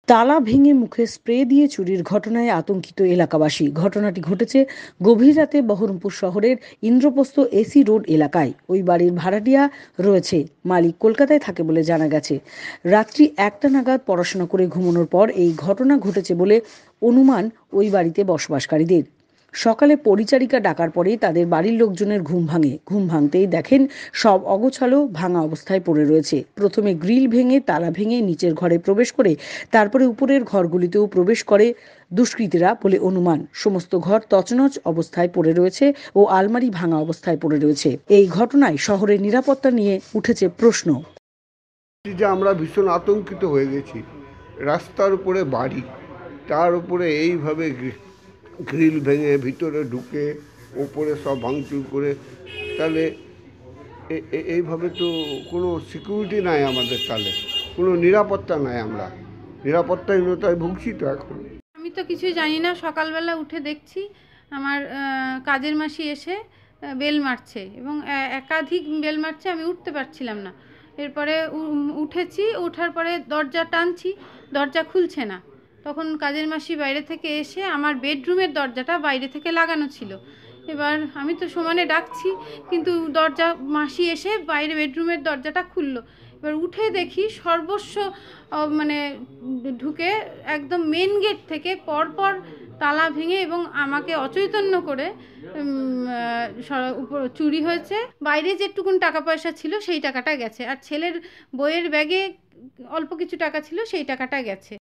তালা ভেঙে মুখে স্প্রে দিয়ে চুরির ঘটনায় আতঙ্কিত এলাকাবাসী। ঘটনাটি ঘটেছে গভীর রাতে বহরমপুর শহরের ইন্দ্রপ্রস্থ এসি রোড এলাকায়। ওই বাড়ির ভাড়াটিয়া রয়েছে, মালিক কলকাতায় থাকে বলে জানা গেছে। রাত্রি 1টা নাগাদ পড়াশোনা করে ঘুমানোর পর এই ঘটনা ঘটেছে বলে অনুমান ওই বাড়িতে বসবাসকারীদের। সকালে পরিচারিকা ডাকার পরেই তাদের বাড়ির লোকজনের ঘুম ভাঙে। ঘুম ভাঙতেই দেখেন সব অগোছালো ভাঙা অবস্থায় পড়ে রয়েছে। প্রথমে গ্রিল ভেঙে তালা ভেঙে নিচের ঘরে প্রবেশ করে তারপরে উপরের ঘরগুলিতেও প্রবেশ করে দুষ্কৃতীরা বলে অনুমান। সমস্ত ঘর তছনছ অবস্থায় পড়ে রয়েছে ও আলমারি ভাঙা অবস্থায় পড়ে রয়েছে। এই ঘটনায় শহরের নিরাপত্তা নিয়ে উঠেছে প্রশ্ন। যে আমরা ভীষণ আতঙ্কিত হয়ে গেছি। রাস্তার উপরে বাড়ি, তার উপরে এইভাবে গ্রিল ভেঙে ভিতরে ঢুকে ওপরে সব ভাঙচুর করে, তাহলে এইভাবে তো কোনো সিকিউরিটি নাই আমাদের, তাহলে কোনো নিরাপত্তা নাই, আমরা নিরাপত্তাহীনতায় ভুগছি তো এখন। আমি তো কিছুই জানি না। সকালবেলা উঠে দেখছি আমার কাজের মাসি এসে বেল মারছে এবং একাধিক বেল মারছে, আমি উঠতে পারছিলাম না। এরপরে উঠেছি, ওঠার পরে দরজা টানছি, দরজা খুলছে না। তখন কাজের মাসি বাইরে থেকে এসে আমার বেডরুমের দরজাটা বাইরে থেকে লাগানো ছিল। এবার আমি তো সমানে ডাকছি, কিন্তু মাসি এসে বাইরে বেডরুমের দরজাটা খুললো। এবার উঠে দেখি সর্বস্ব মানে ঢুকে একদম মেন গেট থেকে পরপর তালা ভেঙে এবং আমাকে অচৈতন্য করে চুরি হয়েছে। বাইরে যেটুকুন টাকা পয়সা ছিল সেই টাকাটা গেছে, আর ছেলের বইয়ের ব্যাগে অল্প কিছু টাকা ছিল, সেই টাকাটা গেছে।